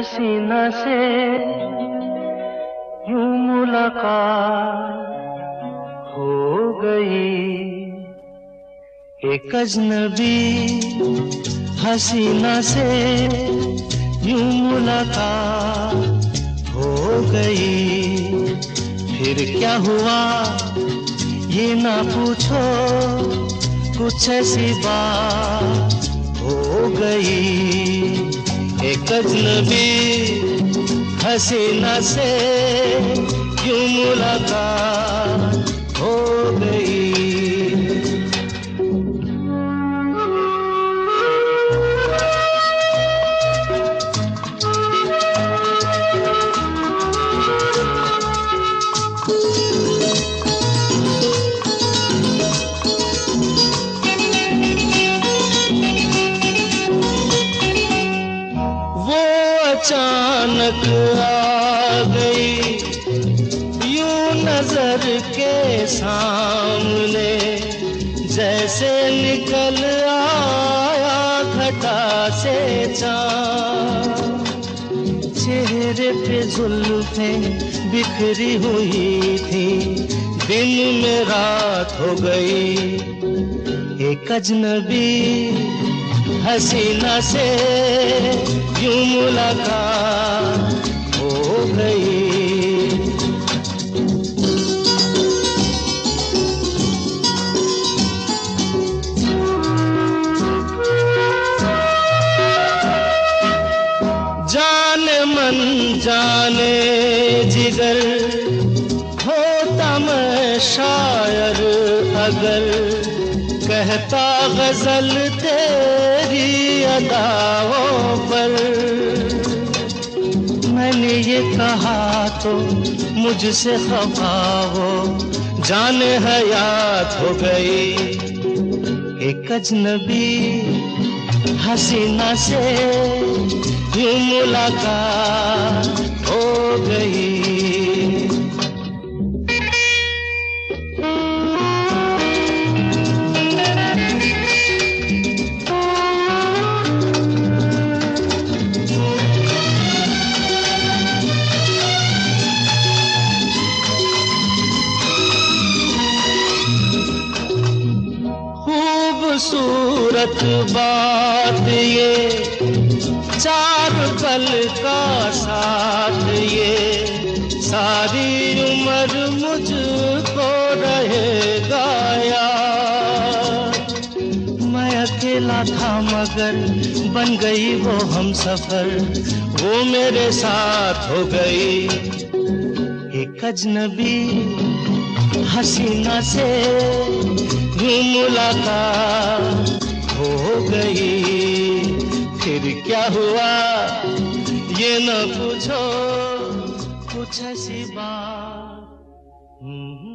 हसीना से यूं मुलाकात हो गई। एक अजनबी हसीना से यूं मुलाकात हो गई। फिर क्या हुआ ये ना पूछो, कुछ ऐसी बात हो गई। एक अजनबी हसीना से यूं मुलाकात हो गई। अचानक आ गई यूं नजर के सामने, जैसे निकल आया घटा से चाँद। चेहरे पे जुल्फें बिखरी हुई थी, दिन में रात हो गई। एक अजनबी हसीना से यूं मुलाकात हो गई। जाने मन जाने जिगर होता मैं शायर अगर, कहता गजल तेरी अदाओं पर। मैंने ये कहा तो मुझसे खफा हो, जाने हयात हो गई। एक अजनबी हसीना से यूं मुलाकात हो गई। खूबसूरत बात ये, चार पल का साथ ये, सारी उम्र मुझको रहेगा याद। मैं अकेला था मगर बन गई वो हमसफर, वो मेरे साथ हो गई। एक अजनबी हसीना से यूं मुलाकात हो गई। फिर क्या हुआ ये न पूछो, कुछ ऐसी बात